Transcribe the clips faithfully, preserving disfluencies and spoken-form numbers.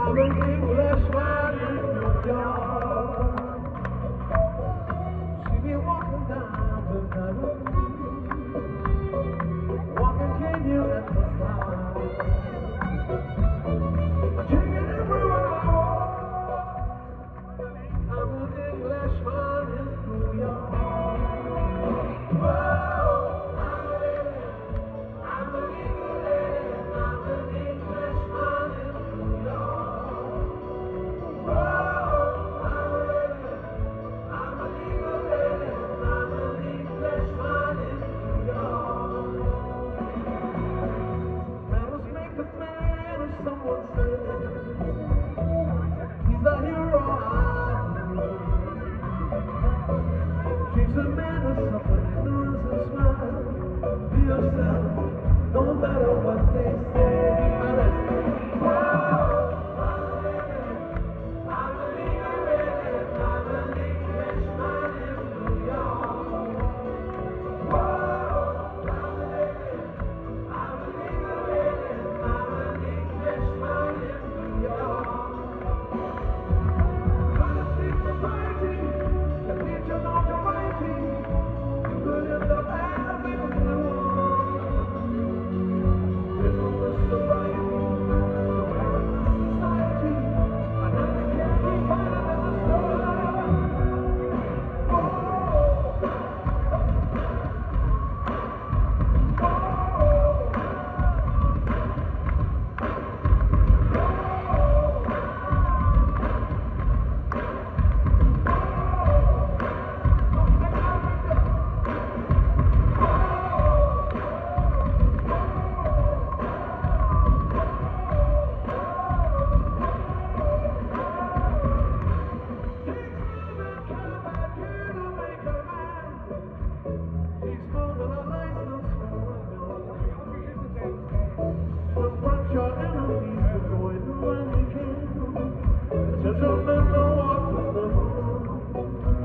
I'm an Englishman in New York. See me walking down the avenue, walking can you at the side, checking everywhere I walk. I'm an Englishman in New York. Whoa, I'm a living, I'm a living, I'm an Englishman in New York. Whoa, I'm a living, I'm a living, I'm an Englishman in New York. Manners make a man, as someone says. He's a hero I know. Keeps a man of suffering, ignorance and smile. Be yourself, no matter what they say. Whoa, I'm a living, I'm an Englishman in New York. Whoa, I'm a living, I'm a living, I'm an Englishman in New York. Gonna see society, and teach you not to writing. You could end up having a blue. This was sobriety, so we're in this society, and now we can't keep finding in the sun. Whoa, confront your enemies before you do when you can. Just remember what you know.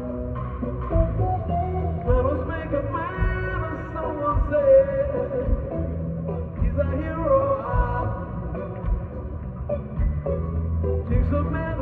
Let us make a man, as someone said. He's a hero. I Takes a man